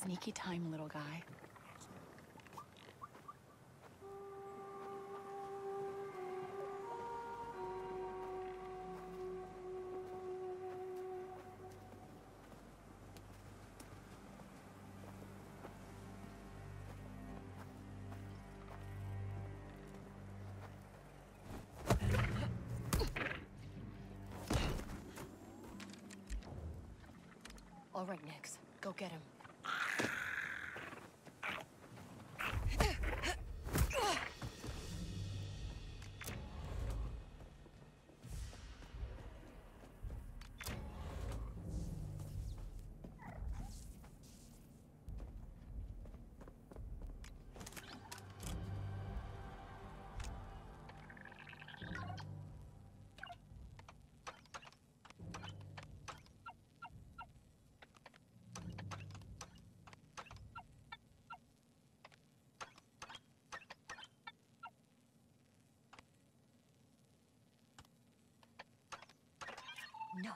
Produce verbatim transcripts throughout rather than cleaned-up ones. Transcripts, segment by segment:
Sneaky time, little guy. All right, Nix. Go get him. Nice.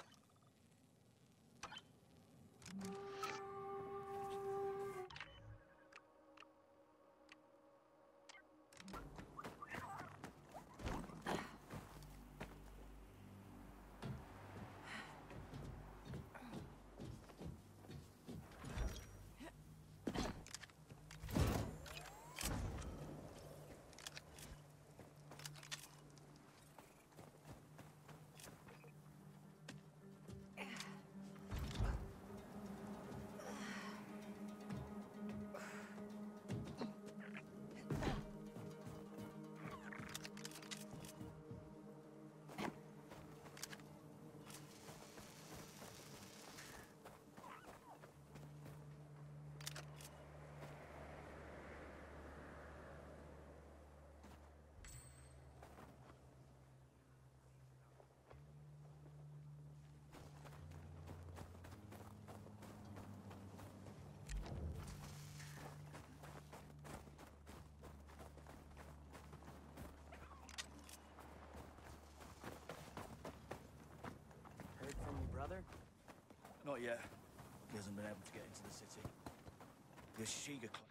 Brother? Not yet. He hasn't been able to get into the city. The Shiga Club.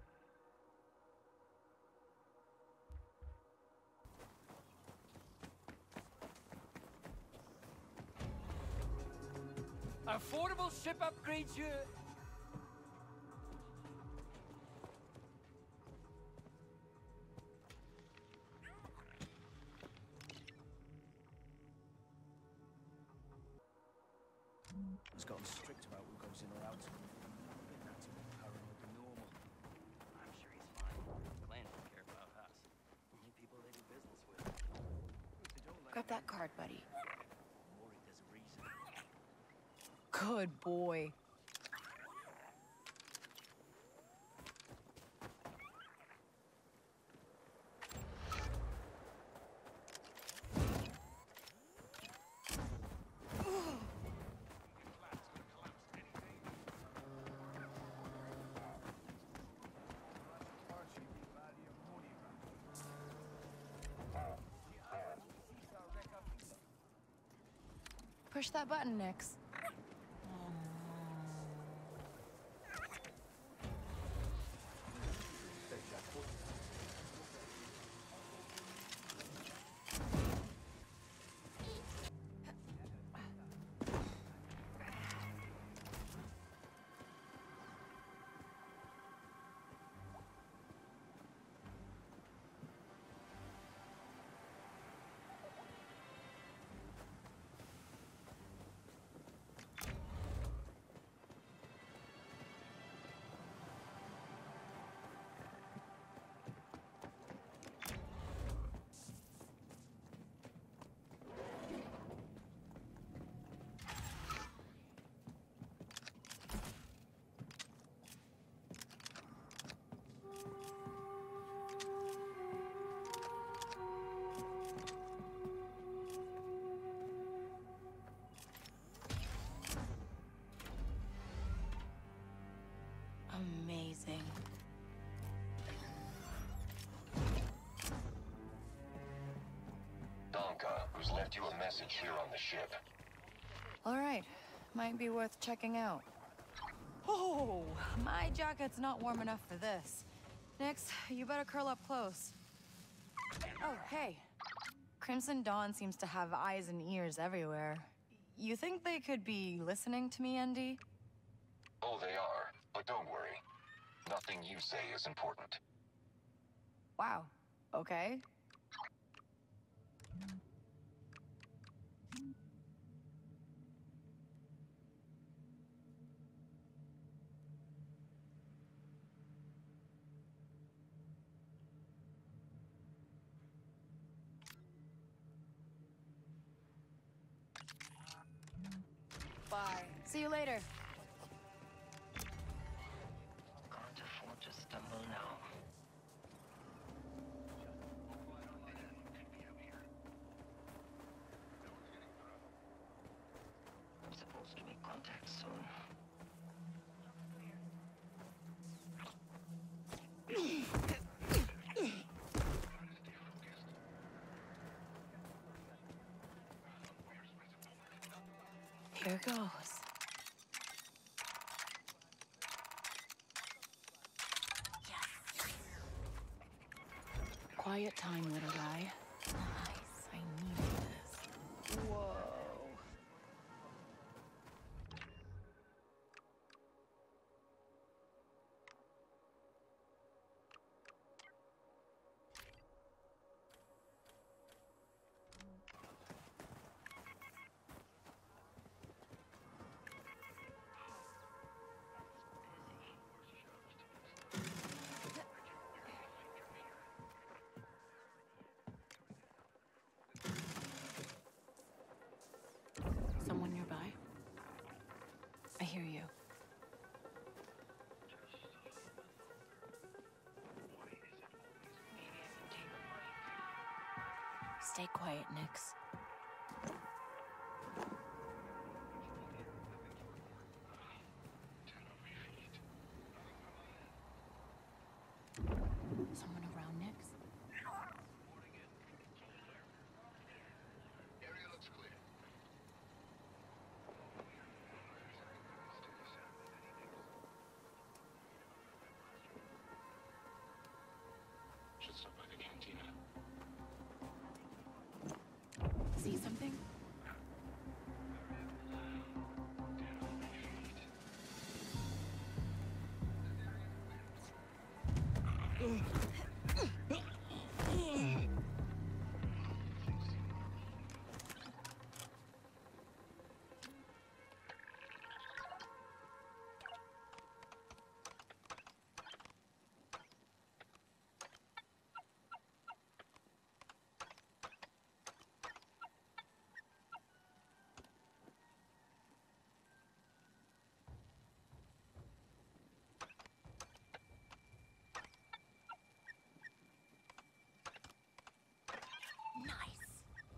Affordable ship upgrades you. Has gotten strict about what goes in or out. Bit natty, paranoid than normal. I'm sure he's fine. Clan don't care about us. Only people they do business with. They don't like Grab that card, buddy. worried there's a reason. Good boy. Push that button, Nix. Amazing. Donka, who's left you a message here on the ship. All right. Might be worth checking out. Oh, my jacket's not warm enough for this. Nix, you better curl up close. Oh, hey. Crimson Dawn seems to have eyes and ears everywhere. You think they could be listening to me, Andy? Oh, they are. But don't worry. Nothing you say is important. Wow. Okay. Bye. See you later. Can't afford to stumble now. I'm supposed to make contact soon. Here goes. Yes. Quiet time, little guy. Nice. I needed this. Whoa. Someone nearby? I hear you. Stay quiet, Nix. Someone around, Nix? Area looks clear. Should stop by the cantina. See something? Nice.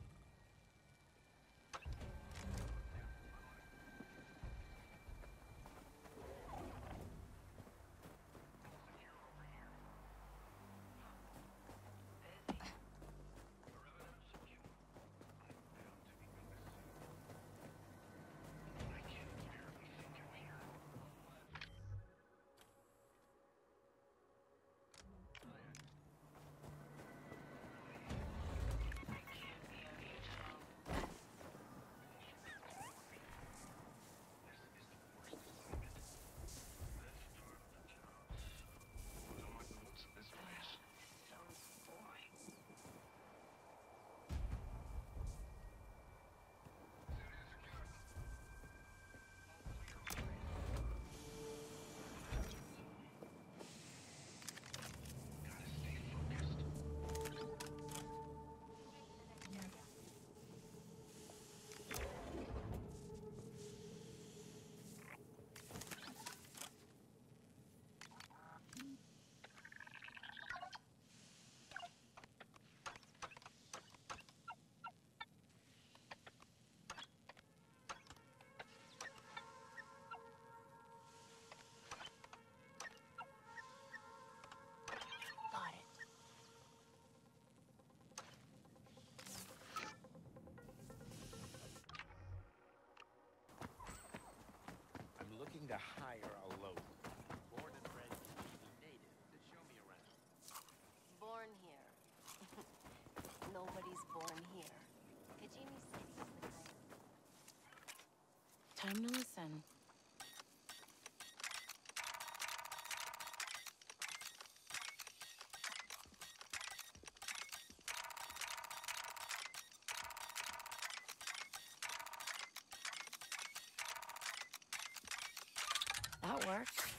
Got it. I'm looking to hire a nobody's born here. Kajimi City is the kind. Time to listen. That worked.